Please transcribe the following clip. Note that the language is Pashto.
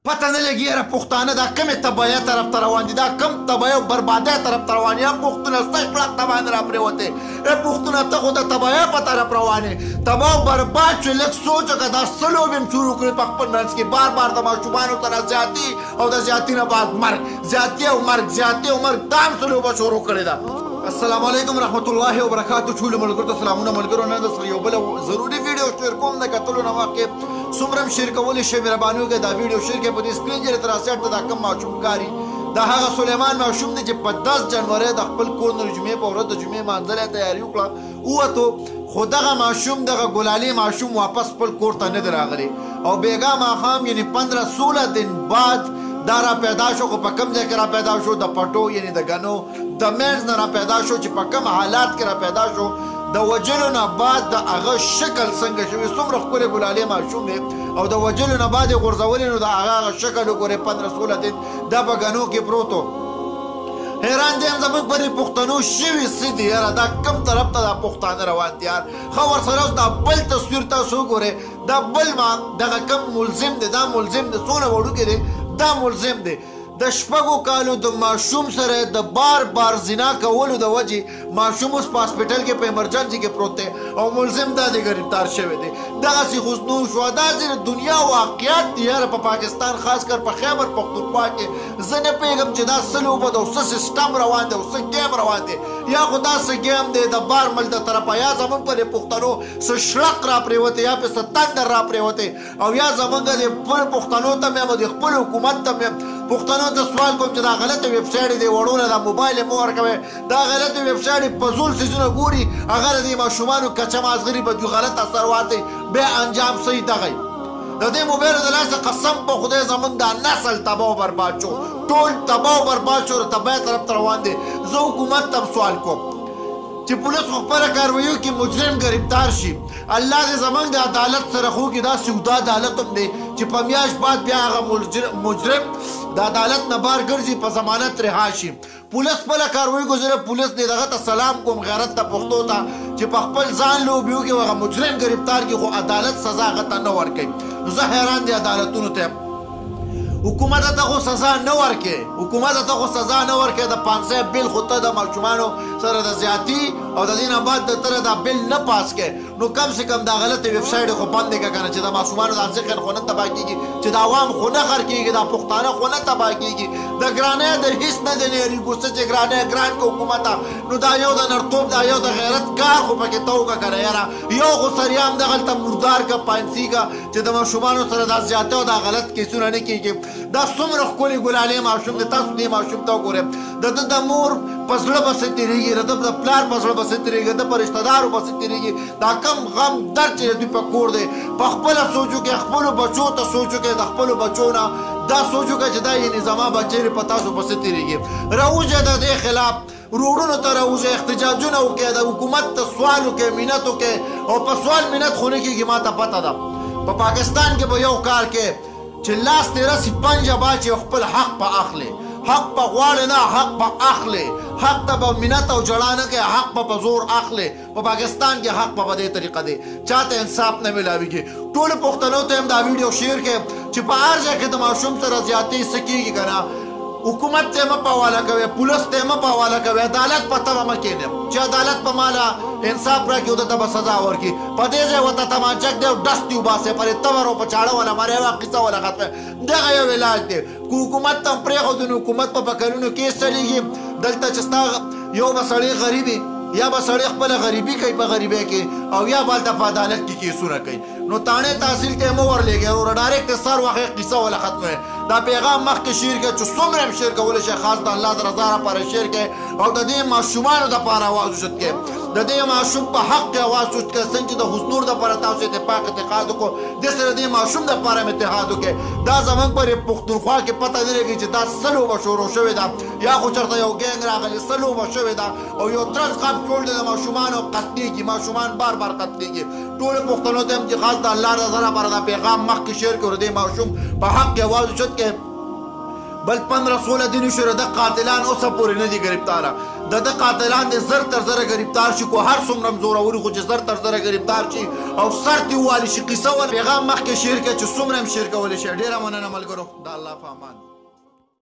پته نه لګي یاره پښتانه دا کومې تباهۍ طرف ته روان دي دا کوم تباهۍ او بربادۍ طرف ته روان یا پښتونه ستا شپړک ته باندې راپرېوتې پښتونه ته خو د تباهۍ په طرف روان یې تباه او برباد چې لږ سوچ وکړه دا څه لوبې هم شروع کړې په خپل منځ کې بار بار د ماشومانو سره زیاتي او د زیاتي نه بعد مرګ زیاتي او مرګ دا هم څه لوبه شروع کړې ده السلام علیکم رحمت الله وبرکاتو ټولو ملګرو ته سلامونه ملګرو نن درسره یو بله ضروري ویډیو شیر کوم د کتلو نه مخکې څومره هم شیر کولی شئ مهرباني وکړئ دا ویډیو شیر کړئ په دې سکرین چې درته راسیټ ته دا کوم ماشوم ښکاري دا هغه سلیمان ماشوم دی چې په 10 جنورۍ د خپل کور نه د جمعې په ورځ د جمعې مانځلې تیاري وکړه ووتو خو دغه ماشوم دغه ګلالي ماشوم واپس خپل کور ته نه دی راغلی او بېګا ماښام یعنې 15-16 دن بعد دا را پیدا شو خو په کوم ځای کې را پیدا شو د پټو یعنې د ګنو د منځ نه را پیدا شو چې په کوم حالات کې را پیدا شو د وجلو نه بعد د هغه شکل څنګه شوي څومره ښکلی ګلالي ماشوم دی او د وجلو نه بعد یې غورځولي نو د هغه شکل وګورئ 15-16 دن دا په ګنو کې پروت و حیران دی هم زموږ پرې پښتنو شوي څه دي یاره دا کوم طرف ته دا پښتانه روان دي یار ښه ورسره اوس دا بل تصویر تاسو وګورئ دا بل دغه کوم ملزم دی دا ملزم دی څونه وړوکی دی دا ملزم دی د 6 کالو د ماشوم سره د بار بار زنا کولو د وجې ماشوم اوس په هاسپټل کې په ایمرجنسي کې پروت دی او ملزم دا دی ګرفتار شوی دی دغسې خو نو شوه داسې د دنیا واقعیت دي یاره په پاکستان خاص کر په خیبر پښتونخوا کې زه نه پوهېږم چې دا څه لوبه ده او څه سیسټم روان دی او څه ګیم روان دی یا خو دا څه ګیم دی د بار مل د طرفه یا زموږ په دې پښتنو څه شړق را پرېوتی یا پې څه تندر را پرېوتی او یا زموږ د خپل پښتنو ته مې او د خپل حکومت ته مې پښتنو ته سوال کوم چې دا غلطه ویب سایټ دی وړونه دا موبایل یې مه ورکوئ دا غلطه ویب سایټ فضول څیزونه ګوري هغه د دې ماشومانو کچه مازغري به دوی غلط اثر واچوي بیا انجام صحیح دغی د دې موبایلو د لاسه قسم په خدای زموږ دا نسل تباه او برباد شو ټول تباه او برباد شو د تباه طرف ته روان دی زه حکومت ته سوال کوم چې پولیس خو خپله کاروایو کې مجرم ګرفتار شي الله دې زموږ د عدالت سره خو کې داسې اوږده عدالت هم دی چې په میاشت بعد بیا هغه مجرم د عدالت نه بار ګرځي په ضمانت رها شي پولیس خپله کاروایي ګزره پولیس دې دغه ته سلام کوم غیرت ته پښتو ته چې په خپل ځان لوبې وکړي هغه مجرم ګرفتار کړي خو عدالت سزا هغه ته نه ورکوي نو زه حیران دي عدالتونو ته حکومت ته خو سزا نه ورکوي حکومت ته خو سزا نه ورکوي د 500 بل خو ته د ماشومانو سره د زیاتي او د دې نه بعد د تره دا بل نه پاس کوي نو کم سے کم دا غلطه ویب سایټ خو بندې کړه کنه چې د ماشومانو د ذکر خو نه تباه کېږي چې د عوام خو نه خر کېږي دا پښتانه خو نه تباه کېږي د ګرانۍ د هېڅ نه دی نه یېرېږو څه چې ګرانۍ ګران که حکومت نو دا یو د نرتوب دا یو د غیرت کار خو پکې ته وکړه کنه یاره یو خو سریام دغلته مردار که پانسي که چې د ماشومانو سره دا زیاته او دا غلط کیسونه نه کېږي دا څومره ښکلې ګلالې ماشوم دی تاسو دې ماشوم ته وګورئ د ده د مور په زړه بسې تېرېږي د ده د پلار په زړه بسې تېرېږي د ده په رشته دارو بسې تېرېږي دا کم غم درد چې د دوی په کور دی په خپله سوچ وکړئ خپلو بچو ته سوچ وکړئ د خپلو بچو نه دا سوچ وکړئ چې دا یعنې زما بچی په تاسو پسې تېرېږي راوځئ د دې خلاف روډونو ته راوځئ احتجاجونه وکړئ د حکومت ته سوال وکړئ منت وکړئ او په سوال منت خو نه کېږي ما ته پته ده په پاکستان کې به یو کال کې چې لاس تې رسي پنجه باچې خپل حق په اخلي حق په غواړي نه حق په اخلي حق ته به منت او جړا نه کوي حق په زور اخلي په پاکستان کې حق په دې طریقه دی چاته انصاف نه ملاویږي ټولو پښتنو ته هم دا ویډیو شیر کړئ چې په هر ځای کې د ماشوم سره زیاتې څه کېږي که نه حکومت ته مه په حواله کوئ پولیس ته مه په حواله کوئ عدالت په تبه مه کښېنئ چې عدالت په ماله انصاف راکړي او ده ته به سزا ورکړي په دې ځای ورته تمانچک دی او ډس دې وباسئ پرې تبر او په چاړه وله مرئ وه قصه وله ختمه دغه یو علاج دی که حکومت ته هم پرېښودو نو حکومت په کلونو کیس چلېږي دلته چې ستا یو به سړی غریبي یا به سړی خپله غریبي کوي په غریبۍ کې او یا به هلته په عدالت کې کیسونه کوي نو تاڼې تحصیل ته یې مه ورلېږئ وروره ډایرکټ سر واخئ قصه وله ختمه دا پیغام مخکې شیر کړئ چې څومره هم شیر کولی شئ خاص د الله د رضا لپاره شیر کړئ او د دې ماشومانو دپاره آواز اوچت کړئ د دې ماشوم په حق کې آواز اوچت کړئ څنګه چې د حضنور دپاره تاسو اتفاق اتحاد وکړو داسې د دې ماشوم دپاره هم اتحاد وکړئ دا زموږ په پښتونخوا کې پته نه لګي چې دا څه لوبه شروع شوې ده یا خو چېرته یو ګینګ راغلی څه لوبه شوې ده او یو ترس غاب جوړ دی د ماشومانو قتلېږي ماشومان بار بار قتلېږي ټولو پښتنو ته هم چې خاص د الله رضا لپاره دا پیغام مخکې شیر کړو د دې ماشوم په حق کې آواز اوچت کړئ بل 15-16 دن شوره د قاتلان اوسه پورې نه دي ګرفتاره د قاتلان دې زر تر زره ګرفتار شي کو هر څومره زوروري خو چې زر تر زره ګرفتار شي او سر دې والي شي قصه ول پیغام مخکې شعر کې چې څومره هم شعر کولی شي ډېره مننه ملګرو د الله په امان